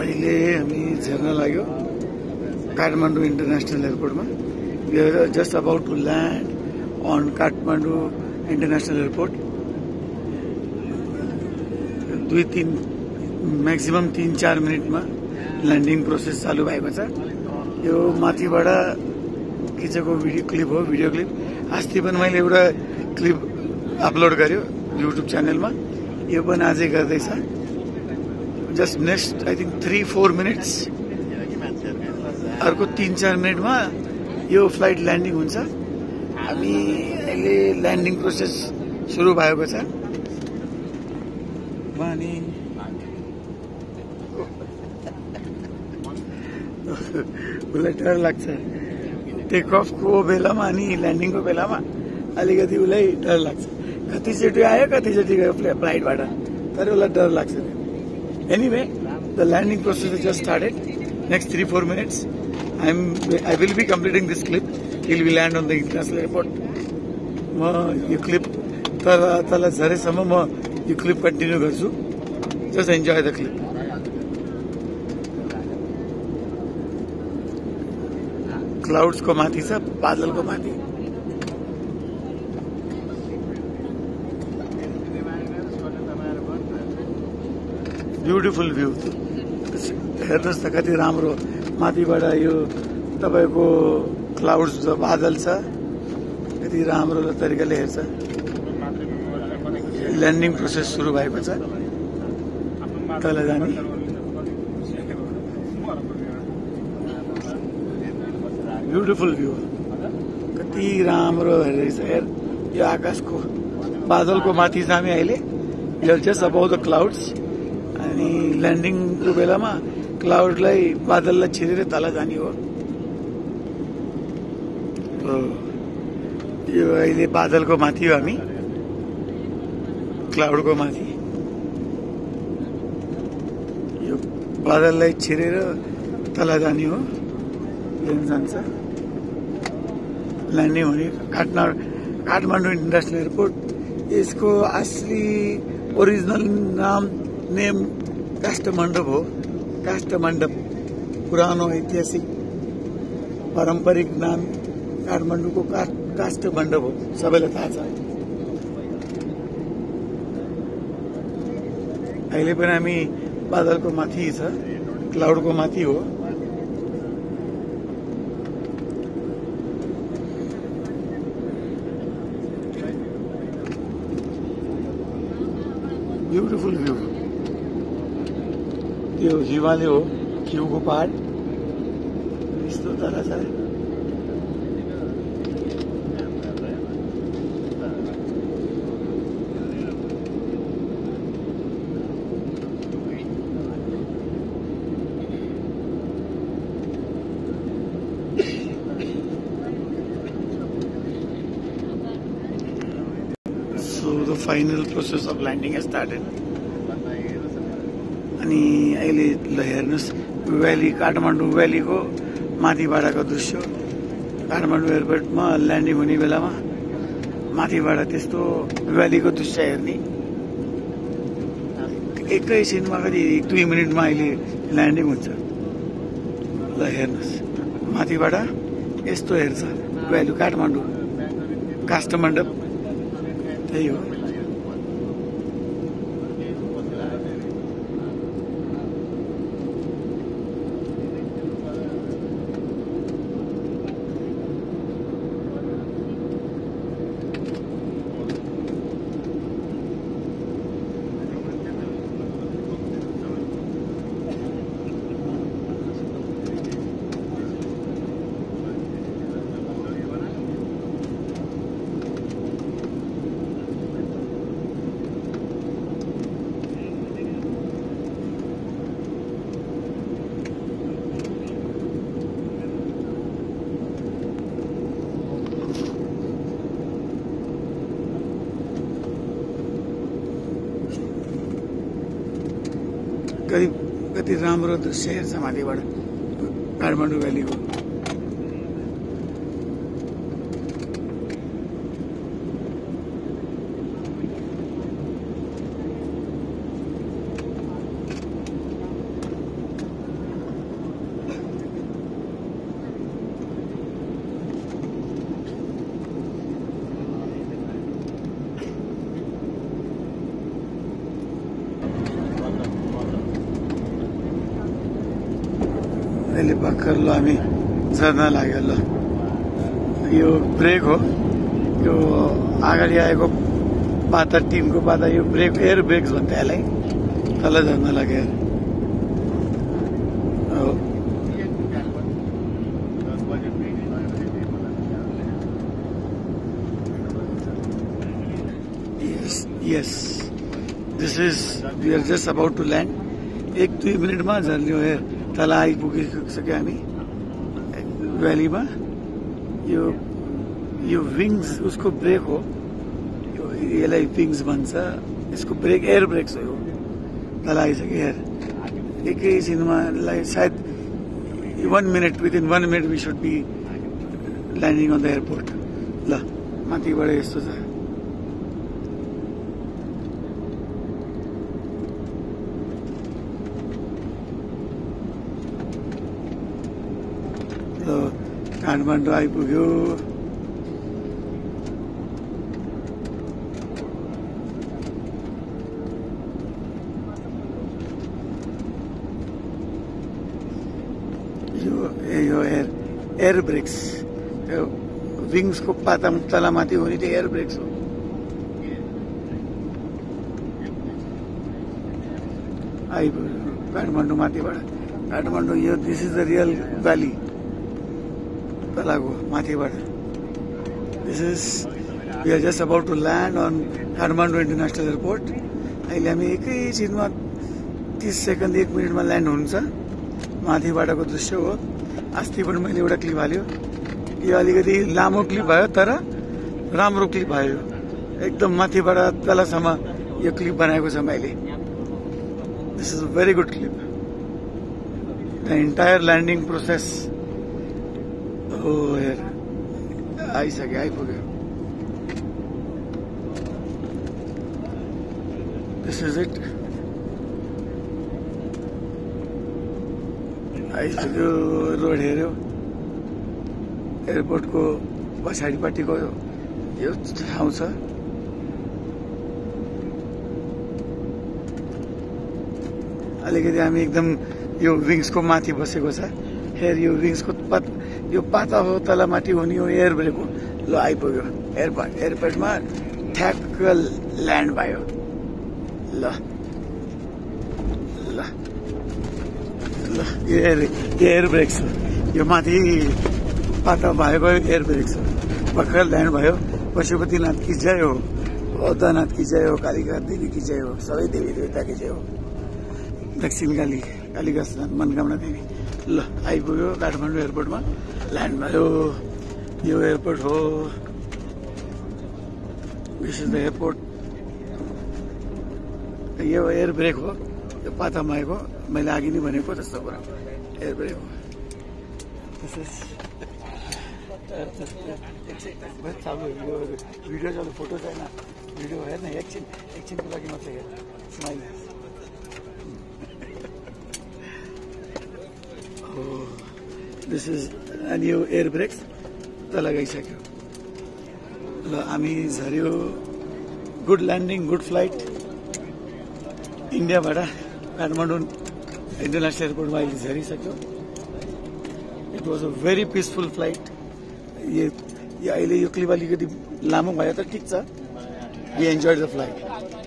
अहिले हामी झर्न लाग्यो काठमाडौँ इन्टरनेसनल एयरपोर्टमा। We are just about to land on Kathmandu international airport. 2-3 maximum 3-4 मिनटमा ल्यान्डिङ प्रोसेस चालू भएको छ। यो माथिबाट खिचेको भिडियो क्लिप अस्ति पनि मैले एउटा क्लिप अपलोड गर्यो युट्युब च्यानलमा। यो पनि आजै गर्दैछ। Just next I think 3-4 minutes, अर्को 3-4 मिनटमा यो फ्लाइट ल्यान्डिङ हुन्छ। हामी अहिले ल्यान्डिङ प्रोसेस सुरु भएको छ। अनि उसलाई डर लाग्छ टेक अफको बेलामा अनि ल्यान्डिङको बेलामा अलिकति उसलाई डर लाग्छ। कतिचोटि आयो कतिचोटि गयो फ्लाइटबाट, तर उसलाई डर लाग्छ। Anyway the landing process is just started. Next 3-4 minutes I will be completing this clip till we land on the international airport. म यो क्लिप तल झरेसम्म म यो क्लिप कन्टिन्यू गर्छु। Just enjoy the clip. Clouds को माथि छ, बादल को माथि। ब्यूटिफुल भ्यू हेर्नुहोस् त कति राम्रो। माथिबाट यो तपाईको क्लाउड्स जो बादल छ कति राम्रो तरिकाले हेर्छ। ल्यान्डिङ प्रोसेस सुरु भएको छ तल जाने। ब्यूटिफुल भ्यू कति राम्रो हेर्दैछ। हेर यो आकाशको बादलको माथि छ हामी अहिले। We are just about the clouds. अनि ल्यान्डिङको बेलामा क्लाउडलाई बादललाई छिरेर तल जाने हो। यो अहिले बादलको माथि हो हामी, क्लाउडको माथि। यो बादललाई छिरेर तल जाने हो। प्लेन जान्छ ल्यान्डिङ हुने काठमाडौँ इन्टरनेसनल एयरपोर्ट। यसको असली ओरिजिनल नेम काष्ठमण्डप हो। काष्ठमण्डप पुरानो ऐतिहासिक पारम्परिक नाम काठमाडौँको काष्ठमण्डप हो, सबैलाई थाहा छ। अहिले पनि हामी बादलको माथि छ, क्लाउडको माथि हो। Beautiful view. यो हिमालय हो, घिउको पहाड यस्तो तल छ। So the final process of landing has started. अनि अहिले ल हेर्नुस् भ्याली, काठमाडौँ भ्यालीको माथिबाटको दृश्य। काठमाडौँ एयरपोर्टमा ल्यान्डिङ हुने बेलामा माथिबाट त्यस्तो भ्यालीको दृश्य हेर्ने। एकैछिनमा कति 1-2 मिनटमा अहिले ल्यान्डिङ हुन्छ। ल हेर्नुस् माथिबाट यस्तो हेर्छ भ्याली काठमाडौँ काष्ठमण्डप। त्यही हो। कति राम्रो दृश्य हेर्छ माथिबाट काठमाडौँ भ्यालीको। अहिले भर्खर ल हामी झर्न लाग्यो। ल यो ब्रेक हो, यो अगाडि आएको पाता टिमको पाता यो ब्रेक एयर ब्रेक्स भन्छ यसलाई। तल झर्न लाग्यो हो। Yes, this is we are just about to land. 1-2 मिनटमा झर्लियो हेर तल आइपुगिसक्यो हामी भ्यालीमा। यो विङ्स उसको ब्रेक हो, यसलाई विङ्स भन्छ, यसको ब्रेक एयर ब्रेक्स हो। तल आइसक्यो हेर एकैछिनमा सायद 1 minute, within 1 minute we should be landing on the airport. ल माथिबाट यस्तो छ। काठमाडौँ आइपुग्यो। यो एयर ब्रेक्स, त्यो विङ्सको पाता तलमाथि हुने त्यो एयर ब्रेक्स हो। आइपुग्यो काठमाडौँ माथिबाट। काठमाडौँ यो this is the real valley तलको माथिबाट। This is we are just about to land on Kathmandu international airport. अहिले हामी एकैछिनमा 30 सेकेन्ड 1 मिनटमा ल्यान्ड हुन्छ। माथिबाटको दृश्य हो। अस्ति पनि मैले एउटा क्लिप हाल्यो, यो अलिकति लामो क्लिप भयो तर राम्रो क्लिप भयो। एकदम माथिबाट तलसम्म यो क्लिप बनाएको छ मैले। This is a very good clip. The entire landing process हो हेर आइसक्यो, आइपुग्यो। This is it. आइसक्यो, रोड हेऱ्यो, एयरपोर्टको पछाडिपट्टिको यो ठाउँ छ। अलिकति हामी एकदम यो विङ्सको माथि बसेको छ। हेर यो विङ्सको यो पाता हो, तलमाथि हुने हो एयर ब्रेक हो। ल आइपुग्यो एयरपोर्टमा ठ्याक्क ल्यान्ड भयो। ल ल ल यो एयर ब्रेक्स हो, यो माथि पाता भएको एयर ब्रेक्स हो। भर्खर ल्यान्ड भयो। पशुपतिनाथ की जय हो, बौद्धनाथ की जय हो, कालिका देवी की जय हो, सबै देवी देवता की जय हो। दक्षिण काली, कालिका स्नान, मनकामना देवी। ल आइपुग्यो काठमाडौँ एयरपोर्टमा ल्यान्ड भयो। यो एयरपोर्ट हो, दिस इज द एयरपोर्ट। यो एयर ब्रेक हो, यो पातामा आएको मैले अघि नै भनेको जस्तो कुरा एयर ब्रेक हो। भिडियो चालु, फोटो छैन, भिडियो हेर्न एकछिनको लागि मात्रै हेर। स्माइल। दिस इज एन्ड यो एयर ब्रेक्स त लगाइसक्यो। ल हामी झऱ्यो। Good landing, good flight. इन्डियाबाट काठमाडौँ इन्टरनेसनल एयरपोर्टमा अहिले झरिसक्यो। It was a very peaceful flight. यो अहिले यो क्लिप अलिकति लामो भयो त ठिक छ। We enjoyed the flight.